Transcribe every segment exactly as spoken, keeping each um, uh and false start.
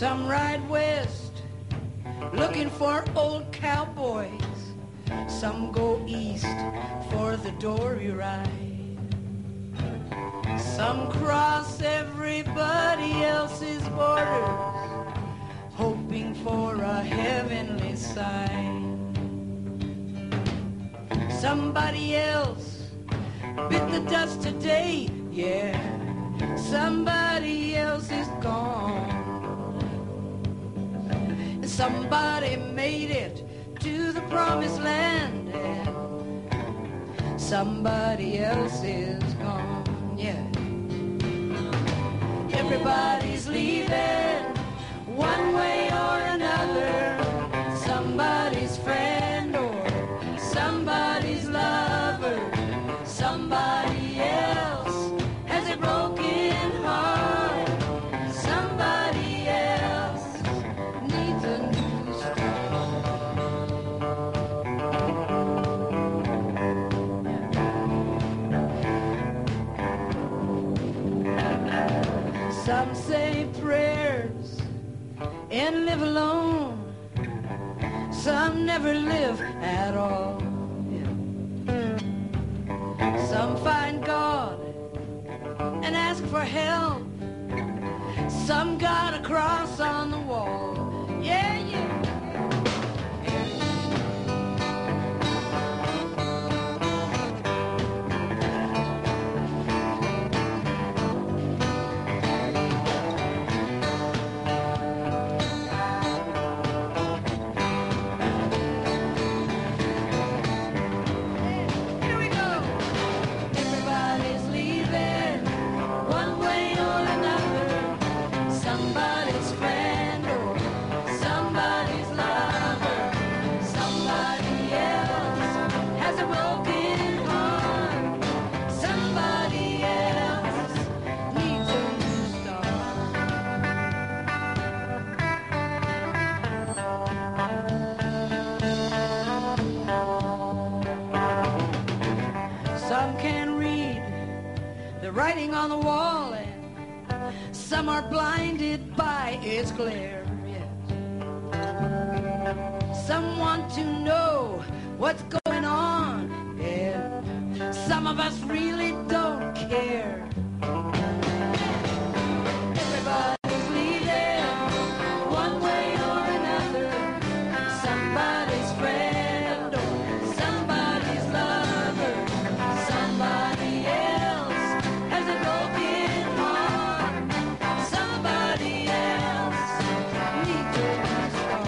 Some ride west, looking for old cowboys. Some go east for the dory ride. Some cross everybody else's borders, hoping for a heavenly sign. Somebody else bit the dust today, yeah. Somebody else is gone. Somebody made it to the promised land, and somebody else is gone, yeah. Everybody's leaving one way or another. Somebody's friend or somebody's lover. Somebody else has a broken heart. Somebody else needs a new start. Some say prayers and live alone. Some never live at all. Some find God and ask for help. Some got a cross on the wall. Yeah, yeah. Some can read the writing on the wall, and some are blinded by its glare, yes. Some want to know what's going on, and some of us really don't care. Everybody's leaving one way or another. Somebody's friend or somebody's lover. Somebody else has a broken heart. Somebody else needs a restart.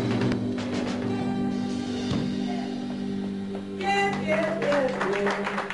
Yeah, yeah, yeah, yeah.